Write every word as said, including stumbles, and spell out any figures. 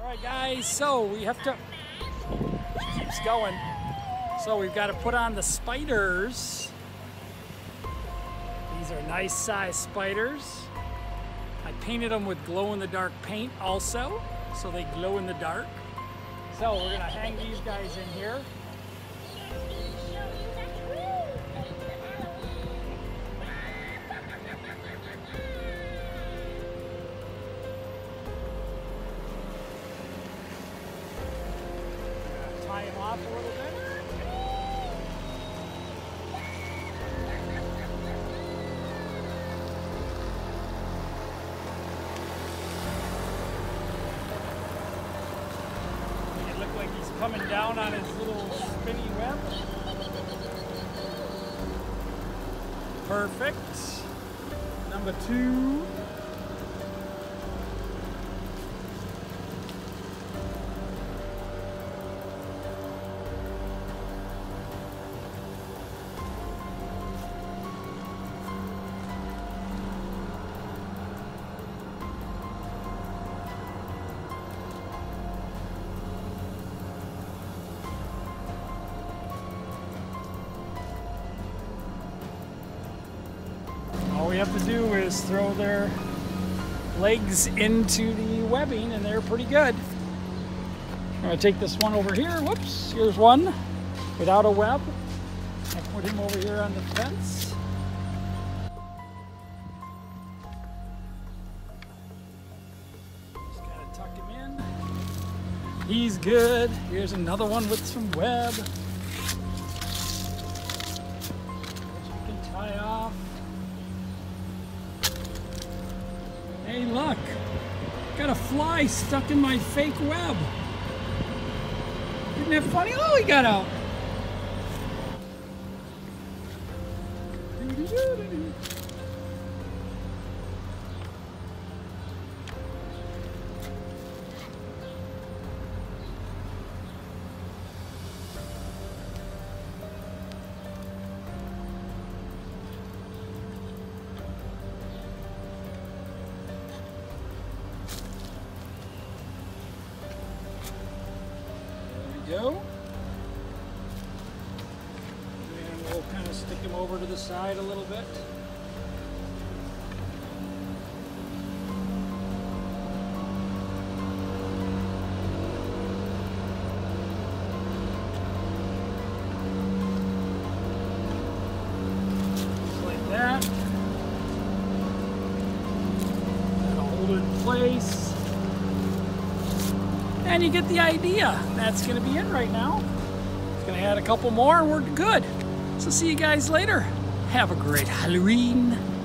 Alright guys, so we have to, keeps going. So we've got to put on the spiders. These are nice size spiders. I painted them with glow in the dark paint also, so they glow in the dark. So we're gonna hang these guys in here. Tie them off a little bit. Make it look like he's coming down on his little spinny web. Perfect. Number two. All we have to do is throw their legs into the webbing and they're pretty good. I'm gonna take this one over here. Whoops, here's one without a web. I put him over here on the fence. Just gotta tuck him in. He's good. Here's another one with some web. Which you can tie off. Hey, look, got a fly stuck in my fake web. Isn't that funny? Oh, he got out. Go. And we'll kind of stick him over to the side a little bit. Just like that. That'll hold it in place. And you get the idea. That's going to be it right now. It's going to add a couple more and we're good. So see you guys later. Have a great Halloween.